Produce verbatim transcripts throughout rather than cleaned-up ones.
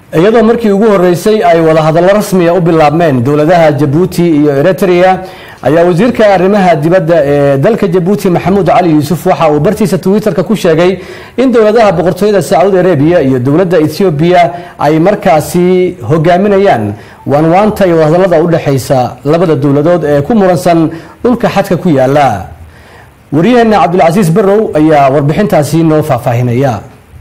iyadoo markii ugu horeysay ay wada hadallo rasmi ah u bilaabmeen dawladaha Djibouti iyo Eritrea ayaa wasiirka arrimaha dibadda ee dalka Djibouti Maxamuud Cali Yuusuf waxa uu bartiisa Twitter-ka ku sheegay in dawladaha boqortooyada Saudi Arabia iyo dawladda Ethiopia ay markaasi hogaaminayaan waanwaanta iyo hadallada u dhaxaysa labada dawladood ee ku muransan dhulka xadka ku yaala. wariyahana Cabdulaziz Barrow ayaa warbixintaasi noo faahfaahinaya.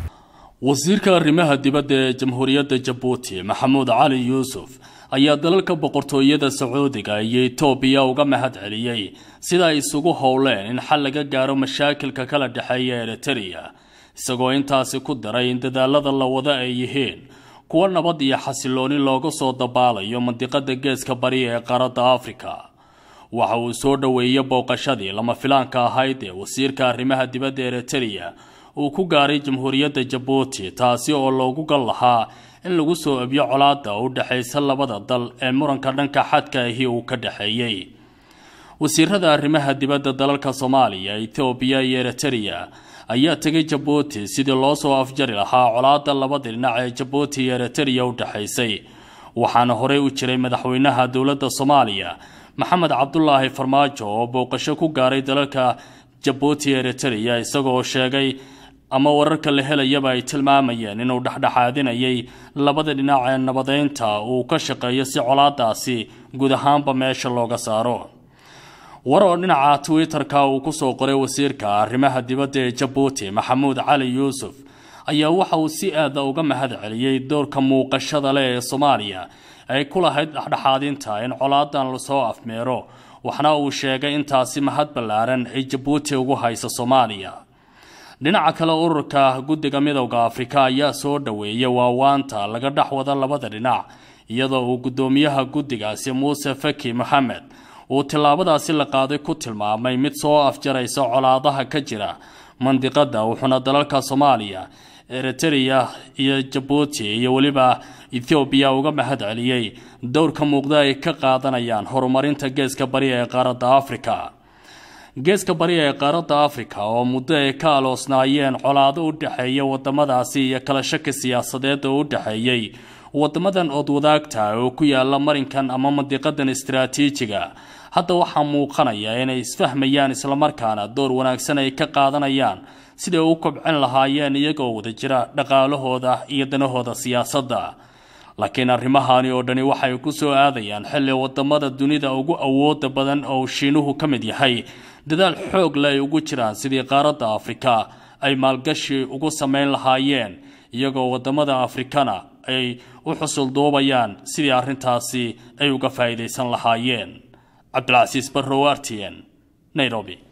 wasiirka arrimaha dibadda ee Jamhuuriyadda Djibouti Maxamuud Cali Yuusuf ayaa dalalka boqortooyada Sacuudiga iyo Ethiopia uga mahad celiyay sida ay isugu howleen in xal laga gaaro mashaakilka kala dhaxeeya Eritrea, isagoo intaasi ku daray in dadaalada la wada ay yihiin kuwa nabad iyo xasilooni looga soo dabaalayo mandiqada geeska bari ee qaaradda Afrika. waxa uu soo dhaweeyay booqashadii lama filaanka ahayd ee wasiirka arrimaha dibadda Eritrea uu ku gaaray Jamhuuriyadda Djibouti, taasi oo loogu gal lahaa in lagu soo abiyo colaadda u dhaxaysa labada dal ee muranka dhanka xadka ahi uu ka dhaxeeyay. wasiirada arrimaha dibadda dalalka Soomaaliya, Ethiopia iyo Eritrea ayaa tagay Djibouti sidii loo soo afjari lahaa colaadda labada dhinac ee Djibouti iyo Eritrea u dhaxaysay. waxaana horey u jiray madaxweynaha dawladda Soomaaliya Maxamed Cabdullaahi Farmaajo oo booqasho ku gaaray dalalka Djibouti iyo Eritrea, isagoo sheegay ama wararka la helayaba ay tilmaamayeen inuu dhaxdhaxaadinayay labada dhinac ee nabadeynta uu ka shaqeeyo si colaadaasi guud ahaanba meesha looga saaro. war oo dhinaca Twitter-ka uu ku soo qoray wasiirka arrimaha dibadda ee Djibouti Maxamuud Cali Yuusuf ayaa waxa uu si aad uga mahad celiyay doorka muuqashada leh ee Soomaaliya ay ku lahayd dhaxdhaxaadinta in colaadan la soo afmeero, waxna uu sheegay intaasi mahad ballaaran ay Djibouti ugu hayso Soomaaliya. dhinaca kale ururka guddiga midowga Afrika ayaa soo dhaweeyay waawaanta laga dhaxwada labada dhinac, iyadoo uu gudoomiyaha guddigaasi Muuse Faki Mohamed uu tilaabadaasi la qaaday ku tilmaamay mid soo afjaraysa colaadaha ka jira mandiqada, wuxuuna dalalka Soomaaliya, Eritrea iyo Djibouti iyo waliba Ethiopia uga mahad celiyay doorka muuqda ay ka qaadanayaan horumarinta geeska bari ee qaaradda Afrika. geeska bari ee qaaradda Afrika oo muddo ay ka aloosnaayeen colaado u dhaxeeya wadamadaasi iyo kala shaki siyaasadeed oo u dhaxeeyay wadamadan oo wadaagta oo ku yaala marinkan ama mandiqadan istiraatiijiga, hadda waxaa muuqanaya inay isfahmayaan isla markaana door wanaagsan ay ka qaadanayaan sidii uu kobcin lahaayeen iyagoo wada jira dhaqaalahooda iyo danahooda siyaasadda. laakiin arrimahani oo dhani waxay ku soo aadayaan xilli wadamada dunida ugu awoodda badan oo Shiinuhu ka mid yahay dadaal xoog leh ay ugu jiraan sidii qaaradda Afrika ay maalgashi ugu sameyn lahaayeen, iyagoo wadamada Afrikana ay u xusul doobayaan sidii arrintaasi ay uga faa'iideysan lahaayeen. Cabdulaziz Barrow, R T N, Nairobi.